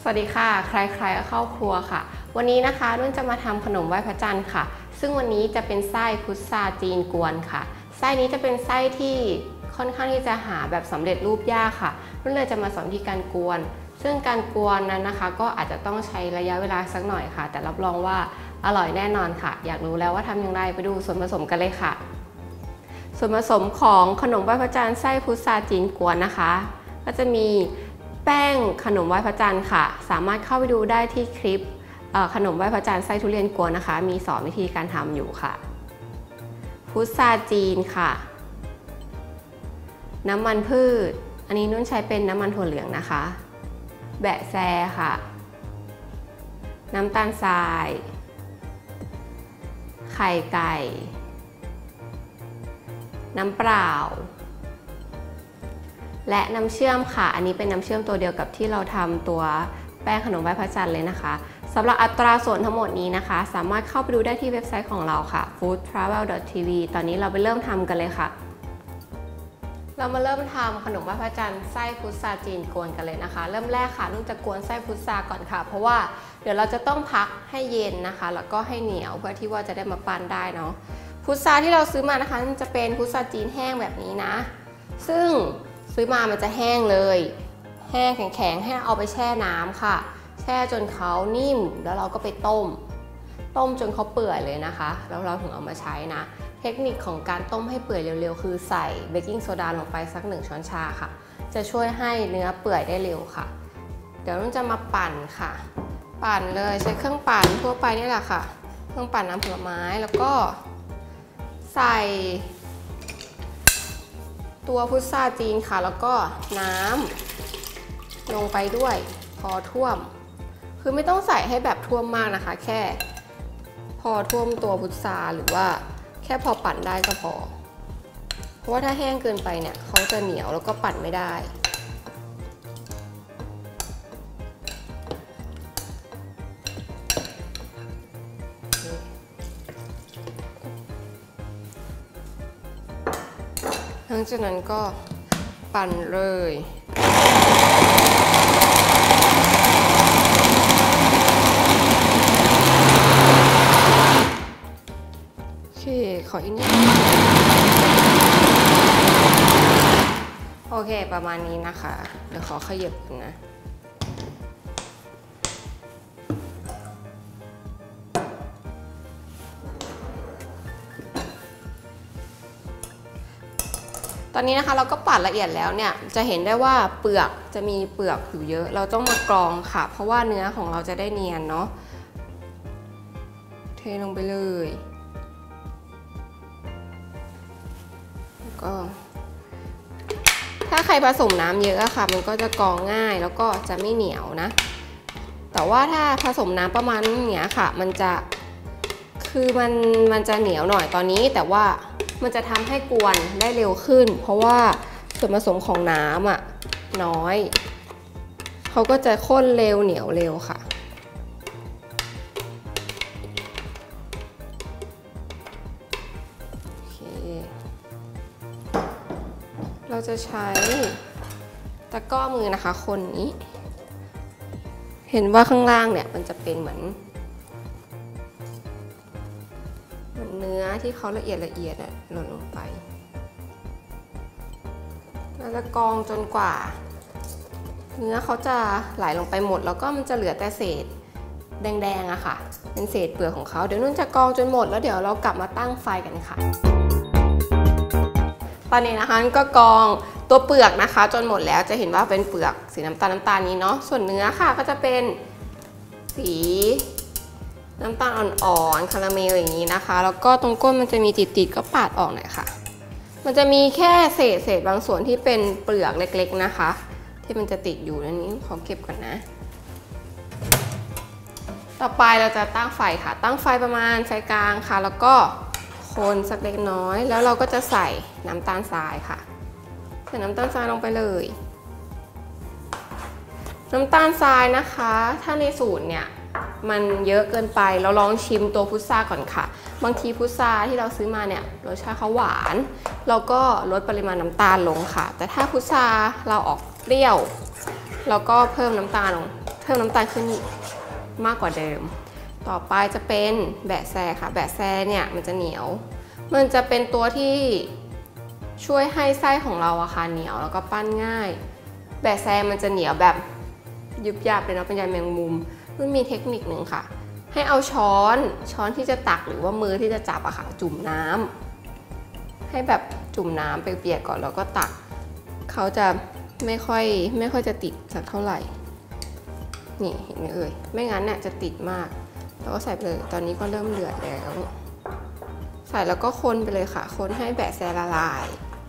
วัสดีค่ะใครๆก็เข้าครัวค่ะวันนี้นะคะนุ่นจะมาทำขนมไหว้พระจันทร์ค่ะซึ่งวันนี้จะเป็นไส้พุทราจีนกวนค่ะไส้นี้จะเป็นไส้ที่ค่อนข้างที่จะหาแบบสำเร็จรูปยากค่ะนุ่นเลยจะมาสอนวิธีการกวนซึ่งการกวนนั้นนะคะก็อาจจะต้องใช้ระยะเวลาสักหน่อยค่ะแต่รับรองว่าอร่อยแน่นอนค่ะอยากรู้แล้วว่าทำอย่างไรไปดูส่วนผสมกันเลยค่ะส่วนผสมของขนมไหว้พระจันทร์ไส้พุทราจีนกวนนะคะก็จะมีแป้งขนมไหว้พระจันทร์ค่ะสามารถเข้าไปดูได้ที่คลิปขนมไหว้พระจันทร์ไส้ทุเรียนกวนนะคะมีสอนวิธีการทำอยู่ค่ะพุทราจีนค่ะน้ำมันพืชอันนี้นุ่นใช้เป็นน้ำมันถั่วเหลืองนะคะแบะแซค่ะน้ำตาลทรายไข่ไก่น้ำเปล่าและน้ำเชื่อมค่ะอันนี้เป็นน้ำเชื่อมตัวเดียวกับที่เราทำตัวแป้งขนมไหว้พระจันทร์เลยนะคะสำหรับอัตราส่วนทั้งหมดนี้นะคะสามารถเข้าไปดูได้ที่เว็บไซต์ของเราค่ะ foodtravel.tv ตอนนี้เราไปเริ่มทำกันเลยค่ะเรามาเริ่มทำขนมไหว้พระจันทร์ไส้พุทราจีนกวนกันเลยนะคะเริ่มแรกค่ะนุ่นจะกวนไส้พุทราก่อนค่ะเพราะว่าเดี๋ยวเราจะต้องพักให้เย็นนะคะแล้วก็ให้เหนียวเพื่อที่ว่าจะได้มาปั้นได้เนาะพุทราที่เราซื้อมานะคะจะเป็นพุทราจีนแห้งแบบนี้นะซึ่งซื้อมามันจะแห้งเลยแห้งแข็งๆให้เอาไปแช่น้ำค่ะแช่จนเขานิ่มแล้วเราก็ไปต้มจนเขาเปื่อยเลยนะคะแล้วเราถึงเอามาใช้นะเทคนิคของการต้มให้เปื่อยเร็วๆคือใส่เบกกิ้งโซดาลงไปสัก1 ช้อนชาค่ะจะช่วยให้เนื้อเปื่อยได้เร็วค่ะเดี๋ยวนุ่นจะมาปั่นค่ะปั่นเลยใช้เครื่องปั่นทั่วไปนี่แหละค่ะเครื่องปั่นน้ำผลไม้แล้วก็ใส่ตัวพุทราจีนค่ะแล้วก็น้ำลงไปด้วยพอท่วมคือไม่ต้องใส่ให้แบบท่วมมากนะคะแค่พอท่วมตัวพุทราหรือว่าแค่พอปั่นได้ก็พอเพราะว่าถ้าแห้งเกินไปเนี่ยเขาจะเหนียวแล้วก็ปั่นไม่ได้หลังจากนั้นก็ปั่นเลยโอเคขออีกนิดโอเคประมาณนี้นะคะเดี๋ยวขอขยับกันนะตอนนี้นะคะเราก็ปั่นละเอียดแล้วเนี่ยจะเห็นได้ว่าเปลือกจะมีเปลือกอยู่เยอะเราต้องมากรองค่ะเพราะว่าเนื้อของเราจะได้เนียนเนาะเทลงไปเลยแล้วก็ถ้าใครผสมน้ำเยอะอะค่ะมันก็จะกรองง่ายแล้วก็จะไม่เหนียวนะแต่ว่าถ้าผสมน้ำประมาณนี้ค่ะมันจะคือมันจะเหนียวหน่อยตอนนี้แต่ว่ามันจะทำให้กวนได้เร็วขึ้นเพราะว่าส่วนผสมของน้ำอะน้อยเขาก็จะข้นเร็วเหนียวเร็วค่ะโอเคเราจะใช้ตะกร้อมือนะคะคนนี้เห็นว่าข้างล่างเนี่ยมันจะเป็นเหมือนเนื้อที่เขาละเอียดหล่นลงไปเราจะกรองจนกว่าเนื้อเขาจะไหลลงไปหมดแล้วก็มันจะเหลือแต่เศษแดงๆอะค่ะเป็นเศษเปลือกของเขาเดี๋ยวนุ่นจะกรองจนหมดแล้วเดี๋ยวเรากลับมาตั้งไฟกันค่ะตอนนี้นะคะก็กรองตัวเปลือกนะคะจนหมดแล้วจะเห็นว่าเป็นเปลือกสีน้ำตาลนี้เนาะส่วนเนื้อค่ะก็จะเป็นสีน้ำตาลอ่อนๆคาราเมลอย่างนี้นะคะแล้วก็ตรงก้นมันจะมีติดๆก็ปาดออกหน่อยค่ะมันจะมีแค่เศษบางส่วนที่เป็นเปลือกเล็กๆนะคะที่มันจะติดอยู่นั่นนี้ขอเก็บก่อนนะต่อไปเราจะตั้งไฟค่ะตั้งไฟประมาณไฟกลางค่ะแล้วก็คนสักเล็กน้อยแล้วเราก็จะใส่น้ำตาลทรายค่ะใส่น้ำตาลทรายลงไปเลยน้ำตาลทรายนะคะถ้าในสูตรเนี่ยมันเยอะเกินไปเราลองชิมตัวพุทราก่อนค่ะบางทีพุทราที่เราซื้อมาเนี่ยรสชาติเขาหวานเราก็ลดปริมาณน้ำตาลลงค่ะแต่ถ้าพุทราเราออกเปรี้ยวเราก็เพิ่มน้ำตาลลงพิ่มน้ำตาลขึ้นมากกว่าเดิมต่อไปจะเป็นแบะแซค่ะแบะแซเนี่ยมันจะเหนียวมันจะเป็นตัวที่ช่วยให้ไส้ของเราอะค่ะเหนียวแล้วก็ปั้นง่ายแบะแซมันจะเหนียวแบบยุบยับเลยเนาะเป็นใยแมงมุมมันมีเทคนิคหนึ่งค่ะให้เอาช้อนที่จะตักหรือว่ามือที่จะจับอะค่ะจุ่มน้ำให้แบบจุ่มน้ำเปียกๆก่อนแล้วก็ตักเขาจะไม่ค่อยจะติดสักเท่าไหร่นี่เห็นไหมเอ่ยไม่งั้นเนี่ยจะติดมากแล้วก็ใส่ไปเลยตอนนี้ก็เริ่มเดือดแล้วใส่แล้วก็คนไปเลยค่ะคนให้แบะแซละลาย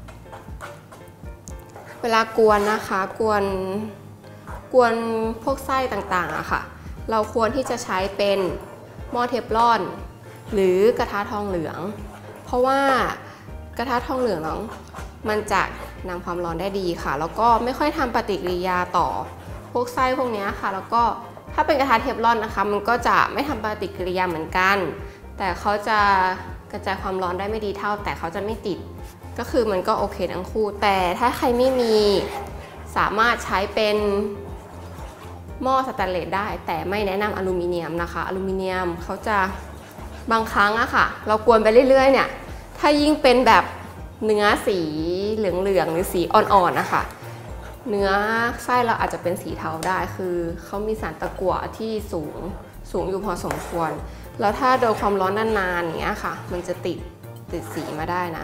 เวลากวนนะคะกวนพวกไส้ต่างๆอะค่ะเราควรที่จะใช้เป็นหม้อเทฟลอนหรือกระทะทองเหลืองเพราะว่ากระทะทองเหลืองมันจะนำความร้อนได้ดีค่ะแล้วก็ไม่ค่อยทำปฏิกิริยาต่อพวกไส้พวกนี้ค่ะแล้วก็ถ้าเป็นกระทะเทฟลอนนะคะมันก็จะไม่ทำปฏิกิริยาเหมือนกันแต่เขาจะกระจายความร้อนได้ไม่ดีเท่าแต่เขาจะไม่ติดก็คือมันก็โอเคทั้งคู่แต่ถ้าใครไม่มีสามารถใช้เป็นหม้อสแตนเลสได้แต่ไม่แนะนำอลูมิเนียมนะคะอลูมิเนียมเขาจะบางครั้งอะค่ะเรากวนไปเรื่อยๆเนี่ยถ้ายิ่งเป็นแบบเนื้อสีเหลืองๆหรือสีอ่อนๆนะคะเนื้อไส้เราอาจจะเป็นสีเทาได้คือเขามีสารตะกั่วที่สูงอยู่พอสมควรแล้วถ้าโดนความร้อนนานๆอย่างเงี้ยค่ะมันจะติดสีมาได้นะ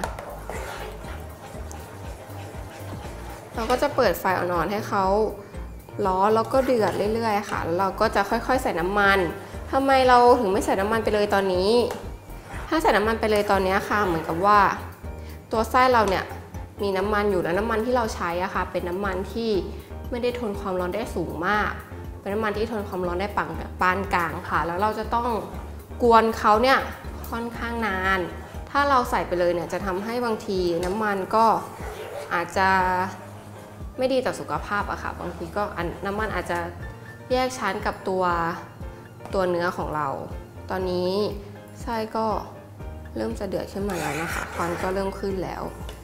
เราก็จะเปิดไฟอ่อนๆให้เขาร้อนแล้วก็เดือดเรื่อยๆค่ะแล้วเราก็จะค่อยๆใส่น้ำมันทำไมเราถึงไม่ใส่น้ำมันไปเลยตอนนี้ถ้าใส่น้ำมันไปเลยตอนนี้ค่ะเหมือนกับว่าตัวไส้เราเนี่ยมีน้ำมันอยู่แล้วน้ำมันที่เราใช้อะค่ะเป็นน้ำมันที่ไม่ได้ทนความร้อนได้สูงมากเป็นน้ำมันที่ทนความร้อนได้ปานกลางค่ะแล้วเราจะต้องกวนเขาเนี่ยค่อนข้างนานถ้าเราใส่ไปเลยเนี่ยจะทำให้บางทีน้ำมันก็อาจจะไม่ดีต่อสุขภาพอะค่ะบางทีก็น้ำมันอาจจะแยกชั้นกับตัวเนื้อของเราตอนนี้ไส้ก็เริ่มจะเดือดขึ้นมาแล้วนะคะควันก็เริ่มขึ้นแล้ว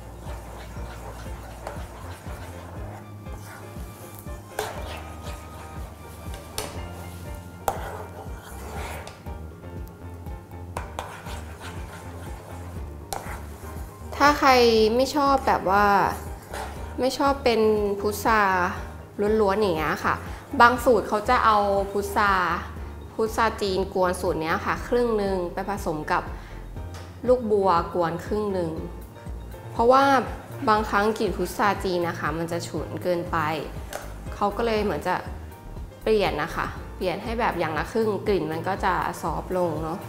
ถ้าใครไม่ชอบแบบว่าไม่ชอบเป็นพุทราล้วนๆอย่างเงี้ยค่ะบางสูตรเขาจะเอาพุทราจีนกวนสูตรเนี้ยค่ะครึ่งหนึ่งไปผสมกับลูกบัวกวนครึ่งหนึ่งเพราะว่าบางครั้งกลิ่นพุทราจีนนะคะมันจะฉุนเกินไปเขาก็เลยเหมือนจะเปลี่ยนนะคะเปลี่ยนให้แบบอย่างละครึ่งกลิ่นมันก็จะซอฟลงเนาะ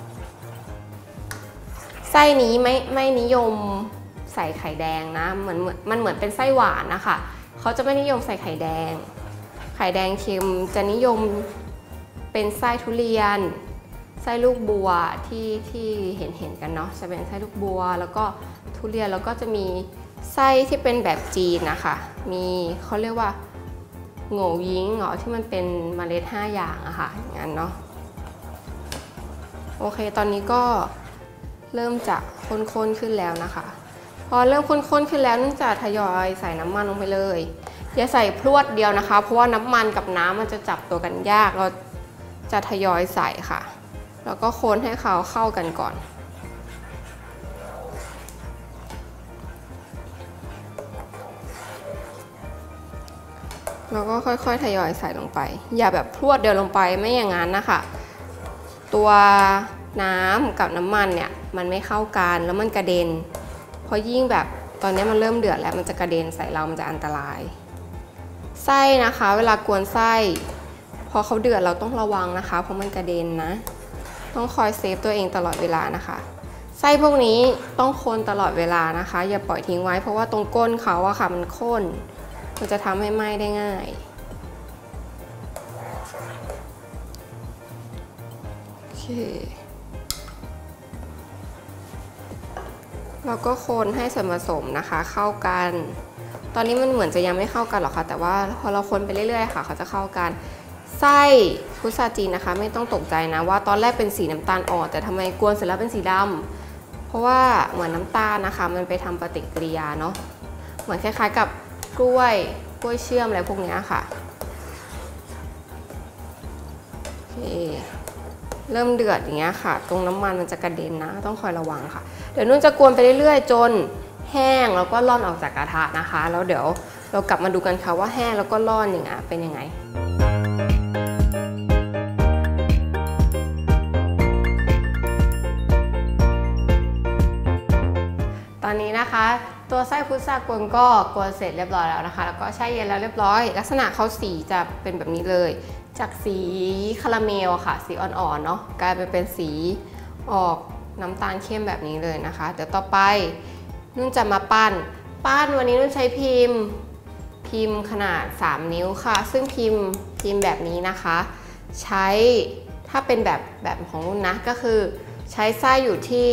ไส้นี้ไม่นิยมใส่ไข่แดงนะมันเหมือนเป็นไส้หวานนะคะเขาจะไม่นิยมใส่ไข่แดงเค็มจะนิยมเป็นไส้ทุเรียนไส้ลูกบัวที่เห็นกันเนาะจะเป็นไส้ลูกบัวแล้วก็ทุเรียนแล้วก็จะมีไส้ที่เป็นแบบจีนนะคะมีเขาเรียกว่าโง่ยิงที่มันเป็นเมล็ด5อย่างอะค่ะอย่างนั้นเนาะโอเคตอนนี้ก็เริ่มจะข้นๆขึ้นแล้วนะคะพอเริ่มข้นๆขึ้นแล้วนั่นจะทยอยใส่น้ำมันลงไปเลยอย่าใส่พรวดเดียวนะคะเพราะว่าน้ำมันกับน้ำมันจะจับตัวกันยากเราจะทยอยใส่ค่ะแล้วก็คนให้เขาเข้ากันก่อนแล้วก็ค่อยๆทยอยใส่ลงไปอย่าแบบพรวดเดียวลงไปไม่อย่างนั้นนะคะตัวน้ำกับน้ำมันเนี่ยมันไม่เข้ากันแล้วมันกระเด็นเพราะยิ่งแบบตอนนี้มันเริ่มเดือดแล้วมันจะกระเด็นใส่เรามันจะอันตรายไส้นะคะเวลากวนไส้พอเขาเดือดเราต้องระวังนะคะเพราะมันกระเด็นนะต้องคอยเซฟตัวเองตลอดเวลานะคะไส้พวกนี้ต้องคนตลอดเวลานะคะอย่าปล่อยทิ้งไว้เพราะว่าตรงก้นเขาอะค่ะมันข้นมันจะทำให้ไหม้ได้ง่ายโอเคเราก็คนให้ส่วนผสมนะคะเข้ากันตอนนี้มันเหมือนจะยังไม่เข้ากันหรอกค่ะแต่ว่าพอเราคนไปเรื่อยๆค่ะเขาจะเข้ากันไส้พุทราจีนนะคะไม่ต้องตกใจนะว่าตอนแรกเป็นสีน้ำตาลอ่อนแต่ทำไมกวนเสร็จแล้วเป็นสีดำเพราะว่าเหมือนน้ำตาลนะคะมันไปทำปฏิกิริยาเนาะเหมือนคล้ายๆกับกล้วยเชื่อมอะไรพวกนี้ค่ะเริ่มเดือดอย่างเงี้ยค่ะตรงน้ำมันมันจะกระเด็นนะต้องคอยระวังค่ะเดี๋ยวนุ่นจะกวนไปเรื่อยๆจนแห้งแล้วก็ร่อนออกจากกระทะนะคะแล้วเดี๋ยวเรากลับมาดูกันค่ะว่าแห้งแล้วก็ร่อนอย่างเงี้ยเป็นยังไงตอนนี้นะคะตัวไส้พุทรากวนก็กวนเสร็จเรียบร้อยแล้วนะคะแล้วก็แช่เย็นแล้วเรียบร้อยลักษณะเขาสีจะเป็นแบบนี้เลยจากสีคาราเมลค่ะสีอ่อนๆเนาะกลายเป็นสีออกน้ำตาลเข้มแบบนี้เลยนะคะเดี๋ยวต่อไปนุ่นจะมาปั้นวันนี้นุ่นใช้พิมพ์ขนาด3 นิ้วค่ะซึ่งพิมพ์แบบนี้นะคะใช้ถ้าเป็นแบบของนุ่นนะก็คือใช้ไส้อยู่ที่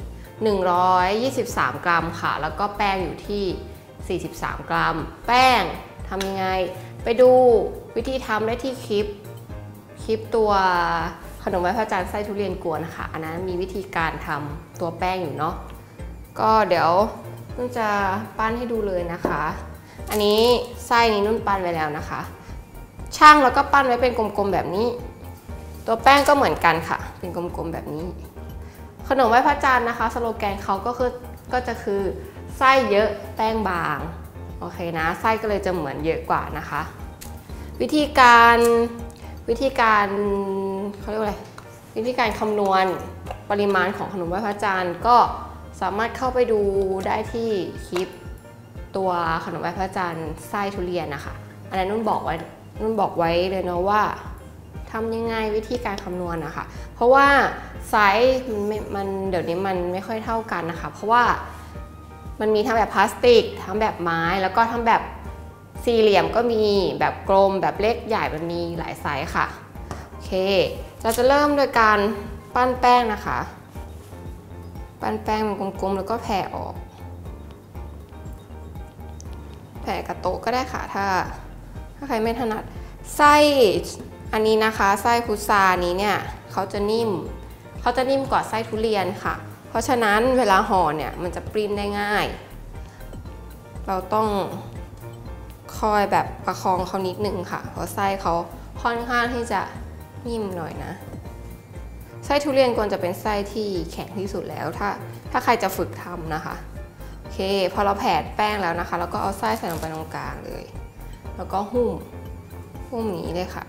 123 กรัมค่ะแล้วก็แป้งอยู่ที่43 กรัมแป้งทำยังไงไปดูวิธีทำได้ที่คลิปตัวขนมไหว้พระจันทร์ไส้ทุเรียนกวนนะคะอันนั้นมีวิธีการทำตัวแป้งอยู่เนาะก็เดี๋ยวนุ่นจะปั้นให้ดูเลยนะคะอันนี้ไส้นี้นุ่นปั้นไว้แล้วนะคะช่างแล้วก็ปั้นไว้เป็นกลมๆแบบนี้ตัวแป้งก็เหมือนกันค่ะเป็นกลมๆแบบนี้ขนมไหว้พระจันทร์นะคะสโลแกนเขาก็จะคือไส้เยอะแป้งบางโอเคนะไส้ก็เลยจะเหมือนเยอะกว่านะคะวิธีการเขาเรียกว่าอะไรวิธีการคำนวณปริมาณของขนมไหว้พระจันทร์ก็สามารถเข้าไปดูได้ที่คลิปตัวขนมไหว้พระจันทร์ไส้ทุเรียนนะคะอันนั้นนุ่นบอกไว้เลยเนาะว่าทำยังไงวิธีการคำนวณนะคะเพราะว่าไซส์มันเดี๋ยวนี้มันไม่ค่อยเท่ากันนะคะเพราะว่ามันมีทั้งแบบพลาสติกทั้งแบบไม้แล้วก็ทั้งแบบสี่เหลี่ยมก็มีแบบกลมแบบเล็กใหญ่มันมีหลายไซส์ค่ะโอเคเราจะเริ่มโดยการปั้นแป้งนะคะปั้นแป้งมันกลมๆแล้วก็แผ่ออกแผ่กับโต๊ะก็ได้ค่ะถ้าใครไม่ถนัดไส้อันนี้นะคะไส้พุทรานี้เนี่ยเขาจะนิ่มกว่าไส้ทุเรียนค่ะเพราะฉะนั้นเวลาห่อเนี่ยมันจะปริ้นได้ง่ายเราต้องคอยแบบประคองเขานิดนึงค่ะเพราะไส้เขาค่อนข้างที่จะนิ่มหน่อยนะไส้ทุเรียนควรจะเป็นไส้ที่แข็งที่สุดแล้วถ้าใครจะฝึกทำนะคะโอเคพอเราแผ่แป้งแล้วนะคะแล้วก็เอาไส้ใส่ลงไปตรงกลางเลยแล้วก็หุ้มอย่างนี้เลยค่ะ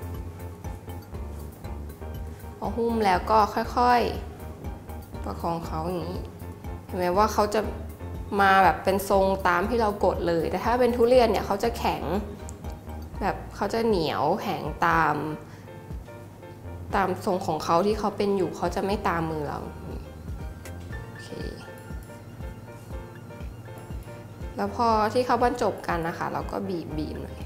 พอหุ้มแล้วก็ค่อยๆประคองเขาอย่างนี้เห็นไหมว่าเขาจะมาแบบเป็นทรงตามที่เรากดเลยแต่ถ้าเป็นทุเรียนเนี่ยเขาจะแข็งแบบเขาจะเหนียวแข็งตามทรงของเขาที่เขาเป็นอยู่เขาจะไม่ตามมือเราโอเคแล้วพอที่เขาบรรจบกันนะคะเราก็บีบหน่อย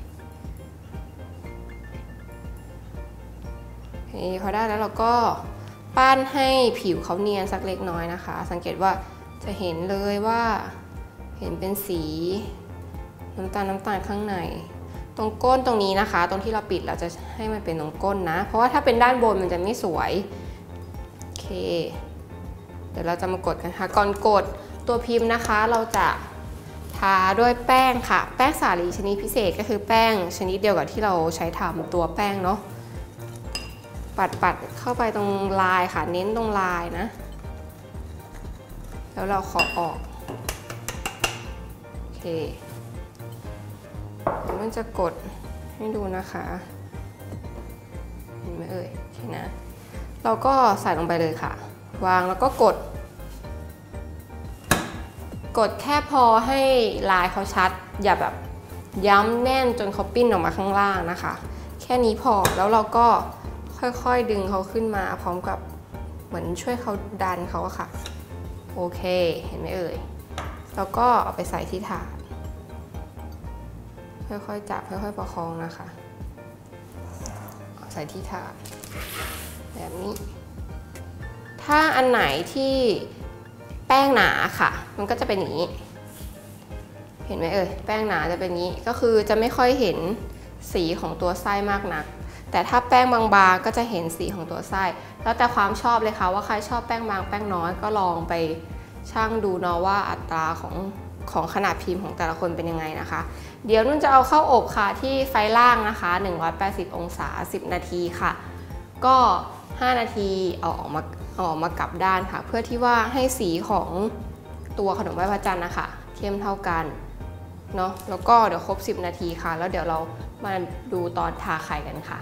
พอได้แล้วเราก็ปั้นให้ผิวเขาเนียนสักเล็กน้อยนะคะสังเกตว่าจะเห็นเลยว่าเห็นเป็นสีน้ำตาลข้างในตรงก้นตรงนี้นะคะตรงที่เราปิดเราจะให้มันเป็นตรงก้นนะเพราะว่าถ้าเป็นด้านบนมันจะไม่สวยโอเคเดี๋ยวเราจะมากดกันค่ะก่อนกดตัวพิมพ์นะคะเราจะทาด้วยแป้งค่ะแป้งสาลีชนิดพิเศษก็คือแป้งชนิดเดียวกับที่เราใช้ทำตัวแป้งเนาะปัดเข้าไปตรงลายค่ะเน้นตรงลายนะแล้วเราขอออกโอเคมันจะกดให้ดูนะคะเห็นไหมเอ่ยใช่นะเราก็ใส่ลงไปเลยค่ะวางแล้วก็กดแค่พอให้ลายเขาชัดอย่าแบบย้ำแน่นจนเขาปิ้นออกมาข้างล่างนะคะแค่นี้พอแล้วเราก็ค่อยๆดึงเขาขึ้นมาพร้อมกับเหมือนช่วยเขาดันเขาอะค่ะโอเคเห็นไหมเอ่ยแล้วก็เอาไปใส่ที่ถาดค่อยๆจับค่อยๆประคองนะคะใส่ที่ถาดแบบนี้ถ้าอันไหนที่แป้งหนาค่ะมันก็จะเป็นอย่างนี้เห็นไหมเอ่ยแป้งหนาจะเป็นอย่างนี้ก็คือจะไม่ค่อยเห็นสีของตัวไส้มากนักแต่ถ้าแป้งบางๆก็จะเห็นสีของตัวไส้แล้วแต่ความชอบเลยค่ะว่าใครชอบแป้งบางแป้งน้อยก็ลองไปชั่งดูเนาะว่าอัตราของขนาดพิมพ์ของแต่ละคนเป็นยังไงนะคะเดี๋ยวนุ่นจะเอาเข้าอบค่ะที่ไฟล่างนะคะ180 องศา10 นาทีค่ะก็ 5 นาทีเอาออกมากลับด้านค่ะเพื่อที่ว่าให้สีของตัวขนมไหว้พระจันทร์นะคะเข้มเท่ากันเนาะแล้วก็เดี๋ยวครบ10 นาทีค่ะแล้วเดี๋ยวเรามาดูตอนทาไข่กันค่ะ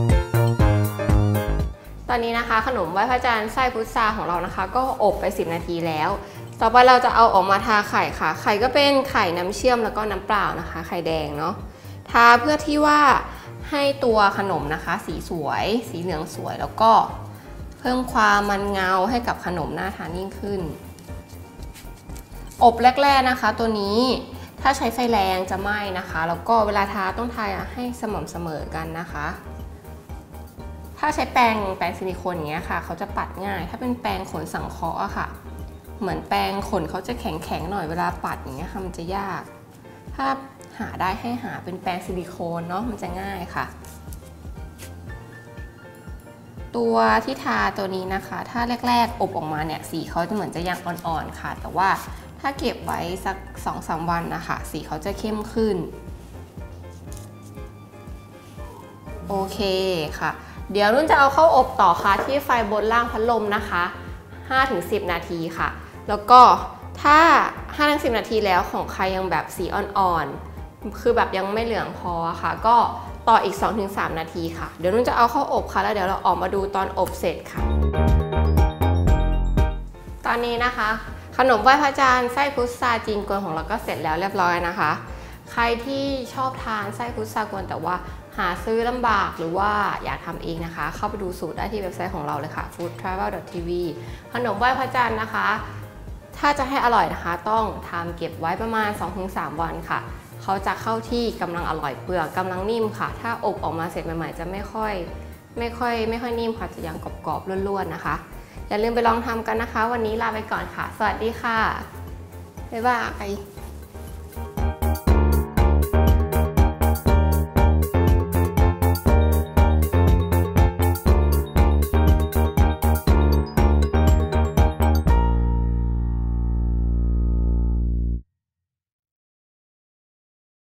ตอนนี้นะคะขนมไหว้พระจันทร์ไส้พุทราของเรานะคะก็อบไป10 นาทีแล้วต่อไปเราจะเอาออกมาทาไข่ค่ะไข่ก็เป็นไข่น้ำเชื่อมแล้วก็น้ำเปล่านะคะไข่แดงเนาะทาเพื่อที่ว่าให้ตัวขนมนะคะสีสวยสีเหลืองสวยแล้วก็เพิ่มความมันเงาให้กับขนมน่าทานยิ่งขึ้นอบแรกๆนะคะตัวนี้ถ้าใช้ไฟแรงจะไหม้นะคะแล้วก็เวลาทาต้องทาให้สม่ำเสมอกันนะคะถ้าใช้แปรงซิลิโคนอย่างเงี้ยค่ะเขาจะปัดง่ายถ้าเป็นแปรงขนสังเคราะห์อะค่ะเหมือนแปรงขนเขาจะแข็งๆหน่อยเวลาปัดอย่างเงี้ยค่ะมันจะยากถ้าหาได้ให้หาเป็นแปรงซิลิโคนเนาะมันจะง่ายค่ะตัวที่ทาตัวนี้นะคะถ้าแรกๆอบออกมาเนี่ยสีเขาจะเหมือนจะยังอ่อนๆค่ะแต่ว่าถ้าเก็บไว้สัก 2-3 วันนะคะสีเขาจะเข้มขึ้นโอเคค่ะเดี๋ยวนุ่นจะเอาเข้าอบต่อค่ะที่ไฟบนล่างพัดลมนะคะ 5-10 นาทีค่ะแล้วก็ถ้า 5-10 นาทีแล้วของใครยังแบบสีอ่อนๆคือแบบยังไม่เหลืองพอค่ะก็ต่ออีก 2-3 นาทีค่ะเดี๋ยวนุ่นจะเอาเข้าอบค่ะแล้วเดี๋ยวเราออกมาดูตอนอบเสร็จค่ะตอนนี้นะคะขนมไหว้พระจันทร์ไส้พุทราจีนกวนของเราก็เสร็จแล้วเรียบร้อยนะคะใครที่ชอบทานไส้พุทรากวนแต่ว่าหาซื้อลำบากหรือว่าอยากทำเองนะคะเข้าไปดูสูตรได้ที่เว็บไซต์ของเราเลยค่ะ foodtravel.tv ขนมไหว้พระจันทร์นะคะถ้าจะให้อร่อยนะคะต้องทำเก็บไว้ประมาณ 2-3 วันค่ะเขาจะเข้าที่กำลังอร่อยเปลือกกำลังนิ่มค่ะถ้าอบออกมาเสร็จใหม่ๆจะไม่ค่อยนิ่มค่ะจะยังกรอบๆล้วนๆนะคะอย่าลืมไปลองทำกันนะคะวันนี้ลาไปก่อนค่ะสวัสดีค่ะบ๊ายบาย